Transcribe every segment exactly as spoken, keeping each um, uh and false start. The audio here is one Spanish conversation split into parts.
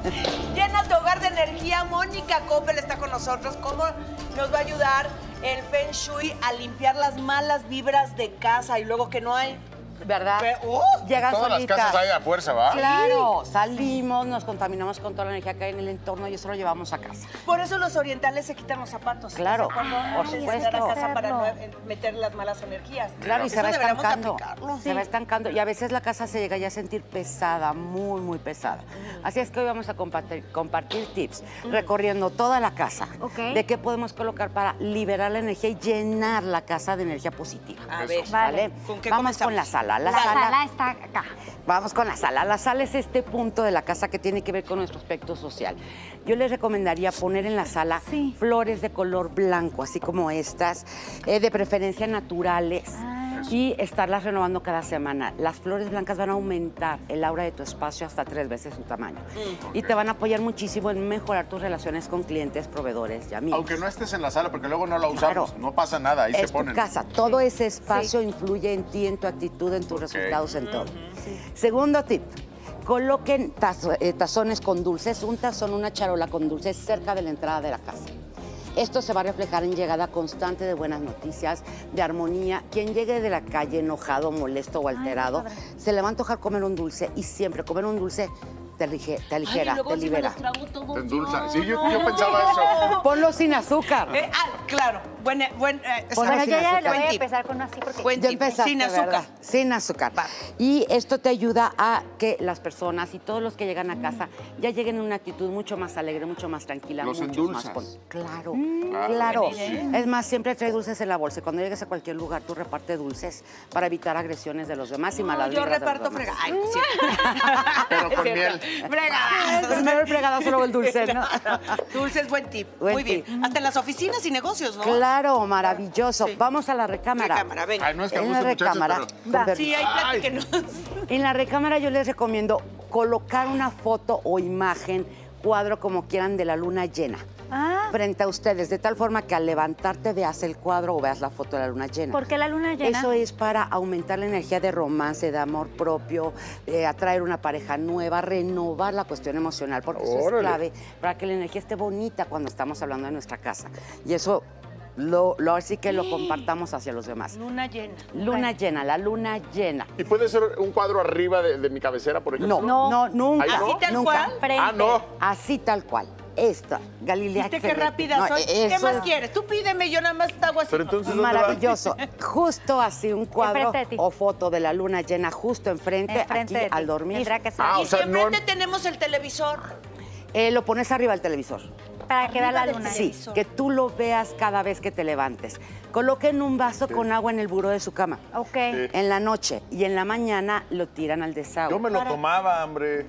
Llena tu hogar de energía. Mónica Coppel está con nosotros. ¿Cómo nos va a ayudar el Feng Shui a limpiar las malas vibras de casa y luego que no hay? ¿Verdad? Uh, Llegan Todas solitas. las casas hay a fuerza, ¿va? Claro, salimos, nos contaminamos con toda la energía que hay en el entorno y eso lo llevamos a casa. Por eso los orientales se quitan los zapatos. Claro, Cuando por antes de supuesto. entrar a casa para no meter las malas energías. Claro, y se Eso va deberíamos de estancando. aplicarlo. Se va estancando. Y a veces la casa se llega ya a sentir pesada, muy, muy pesada. Así es que hoy vamos a compartir, compartir tips, recorriendo toda la casa, Ok. de qué podemos colocar para liberar la energía y llenar la casa de energía positiva. A ver, ¿Vale? ¿con qué Vamos comenzamos? con la sala. La, La sala, sala está acá. Vamos con la sala. La sala es este punto de la casa que tiene que ver con nuestro aspecto social. Yo les recomendaría poner en la sala Sí. flores de color blanco, así como estas, eh, de preferencia naturales. Y estarlas renovando cada semana. Las flores blancas van a aumentar el aura de tu espacio hasta tres veces su tamaño. Mm, y ok. te van a apoyar muchísimo en mejorar tus relaciones con clientes, proveedores y amigos. Aunque no estés en la sala, porque luego no la usamos, Claro. no pasa nada, ahí Es se tu ponen. casa. Todo ese espacio influye en ti, en tu actitud, en tus Ok. resultados, en todo. Segundo tip. Coloquen tazo- eh, tazones con dulces, un tazón, una charola con dulces cerca de la entrada de la casa. Esto se va a reflejar en llegada constante de buenas noticias, de armonía. Quien llegue de la calle enojado, molesto o alterado, se le va a antojar comer un dulce y siempre comer un dulce te, lige- te aligera, te libera. Te endulza. Sí, yo, yo pensaba eso. Ponlo sin azúcar. Eh, ah, claro. Buen, buen, eh, Ponlo Bueno, sin yo ya azúcar. le voy a Buen tip. empezar con uno así porque... Buen Ya tip. empezaste, Sin azúcar. ¿verdad? Sin azúcar. Va. Y esto te ayuda a que las personas y todos los que llegan a casa ya lleguen en una actitud mucho más alegre, mucho más tranquila. Los mucho más endulzas. con- Claro, Claro, claro. sí. Es más, siempre trae dulces en la bolsa. Y cuando llegues a cualquier lugar, tú reparte dulces para evitar agresiones de los demás y No, malas yo vibras de los reparto demás. frega. Ay, no es cierto. Pero con miel. Fregadas. Primero el fregadazo, luego el dulce, ¿no? Dulce es buen tip. Buen Muy bien. tip. Hasta en las oficinas y negocios, ¿no? Claro, maravilloso. Sí. Vamos a la recámara. Recámara, venga. Ay, no es que En la guste, muchachos, recámara. pero... con Sí, hay permiso. plato que no. En la recámara yo les recomiendo colocar una foto o imagen, cuadro como quieran, de la luna llena. Ah, Frente a ustedes, de tal forma que al levantarte veas el cuadro o veas la foto de la luna llena. ¿por qué la luna llena? Eso es para aumentar la energía de romance, de amor propio, eh, atraer una pareja nueva, renovar la cuestión emocional, porque eso es Órale. clave para que la energía esté bonita cuando estamos hablando de nuestra casa. Y eso lo, lo así que lo compartamos hacia los demás. Luna llena. Luna llena, la luna llena. ¿Y puede ser un cuadro arriba de, de mi cabecera, por ejemplo? No, no, No. nunca. ¿Ahí no? ¿Así tal nunca. cual? Frente. Ah, no. Así tal cual. Esta, Galilea. ¿Viste qué excelente. rápida No, soy? eso ¿Qué más es quieres? Tú pídeme, yo nada más te hago así. Pero entonces, ¿dónde va? Maravilloso. Justo así, un cuadro Enfrente de ti. o foto de la luna llena justo enfrente, Enfrente aquí de ti. al dormir. Tendrá que ser Ah, Y o sea, si no- enfrente tenemos el televisor. Eh, lo pones arriba del televisor. para que vea la arriba del luna. Sí, televisor. que tú lo veas cada vez que te levantes. Coloquen un vaso con agua en el buró de su cama. Ok. En la noche y en la mañana lo tiran al desagüe. Yo me lo tomaba, hombre.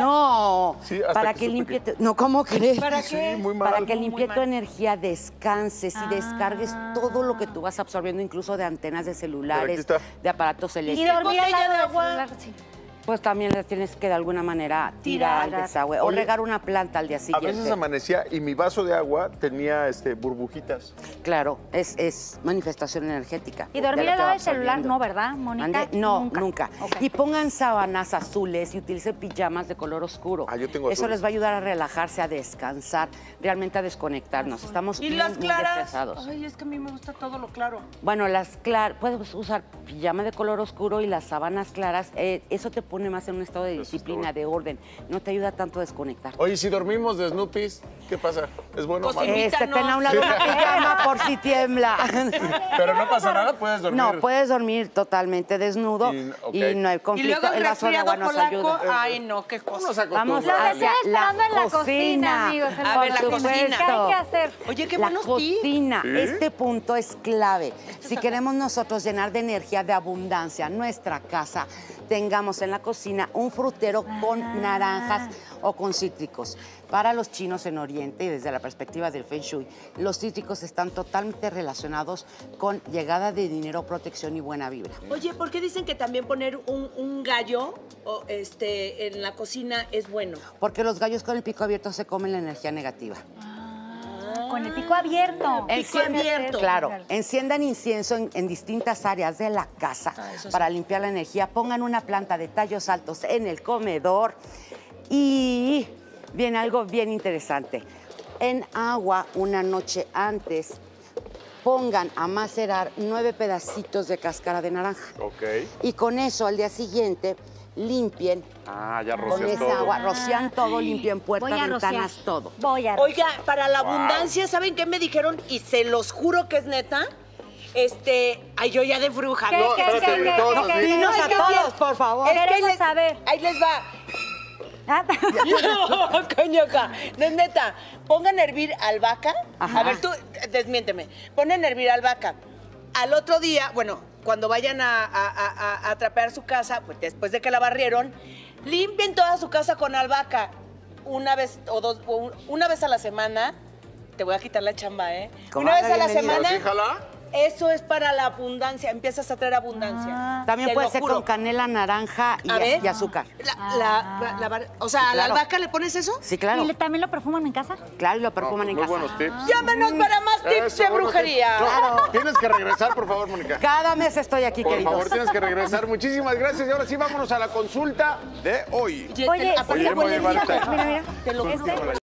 No, Sí, hasta para que que, supe limpie... que- tu- No, ¿cómo crees? ¿Para Sí, qué? muy mal. Para que Muy limpie mal. tu energía, descanses y descargues Ah. todo lo que tú vas absorbiendo, incluso de antenas de celulares, está. de aparatos Y eléctricos. dormir al botella lado de del agua. celular, sí. Pues también las tienes que de alguna manera tirar al Tirar. desagüe o Oye, regar una planta al día A siguiente. veces amanecía y mi vaso de agua tenía este, burbujitas. Claro, es, es manifestación energética. Y de dormir lo al que lado va del celular, absorbiendo. no, ¿verdad, Mónica? ¿Mande? No, nunca. Ok. Y pongan sábanas azules y utilicen pijamas de color oscuro. Ah, yo tengo Eso azules. les va a ayudar a relajarse, a descansar, realmente a desconectarnos. Estamos ¿Y muy, las muy claras? estresados. Ay, es que a mí me gusta todo lo claro. Bueno, las claras, puedes usar pijama de color oscuro y las sábanas claras. eh, eso te pone más en un estado de Eso está disciplina, bueno. de orden. No te ayuda tanto a desconectar. Oye, si dormimos de Snoopys, ¿qué pasa? ¿Es bueno o Pues malo? sí. Este, Invítanos. ten a un lado una pijama por si tiembla. Pero no pasa nada, puedes dormir. No, puedes dormir totalmente desnudo Y- ok. y no hay Y conflicto. luego el el vaso de resfriado agua nos polaco. ayuda. Ay, no, qué cosa. Uno se acostumbra. Vamos Lo hacia estoy esperando en la cocina, amigos, en A la ver, la cocina. cocina. ¿Qué hay que hacer? Oye, qué La buenos tips. cocina, ¿Sí? este punto es clave. Si queremos nosotros llenar de energía, de abundancia nuestra casa, tengamos en la cocina un frutero con naranjas o con cítricos. Para los chinos en Oriente y desde la perspectiva del Feng Shui, los cítricos están totalmente relacionados con llegada de dinero, protección y buena vibra. Oye, ¿por qué dicen que también poner un, un gallo o, este, en la cocina es bueno? Porque los gallos con el pico abierto se comen la energía negativa. Con el pico abierto. El pico abierto. Claro, enciendan incienso en, en distintas áreas de la casa Ah, eso sí. para limpiar la energía. Pongan una planta de tallos altos en el comedor y Viene algo bien interesante. En agua, una noche antes, pongan a macerar nueve pedacitos de cáscara de naranja. Ok. Y con eso, al día siguiente, limpien Ah, ya con rocias esa todo. agua. Rocian todo, limpian puertas, Voy a rociar. ventanas, todo. Voy a rociar. Oiga, para la abundancia, ¿saben qué me dijeron? Y se los juro que es neta. Este, ay, yo ya de bruja. ¿Qué, No, qué, espérate, qué, qué, todos qué, así. qué, Dinos qué, a qué, todos, por favor. Es que ahí Queremos les- saber. Ahí les va. Ah, No, coñaca. No es neta. Pongan a hervir albahaca. Ajá. A ver, tú, desmiénteme. Ponen a hervir albahaca. Al otro día, bueno, cuando vayan a, a, a, a trapear su casa, pues después de que la barrieron, limpien toda su casa con albahaca. Una vez o dos, o un- una vez a la semana. Te voy a quitar la chamba, ¿eh? Una Comadre, vez a la bienvenida. semana. ¿Así, jala? Eso es para la abundancia. Empiezas a traer abundancia. Ah. También Te puede lo ser juro. con canela, naranja y, A ver. y azúcar. La, la- la- la bar- o sea, ¿a la claro. albahaca le pones eso? Sí, claro. ¿Y le- también lo perfuman en casa? Claro, y lo perfuman No, en muy casa. buenos tips. Llámanos para más tips Eso, de buenos brujería. tips. No, tienes que regresar, por favor, Mónica. Cada mes estoy aquí, Por queridos. favor, tienes que regresar. Muchísimas gracias. Y ahora sí, vámonos a la consulta de hoy. Oye, aparte Oye, huele muy bien. bien. Mira, mira. Te lo juro. Este-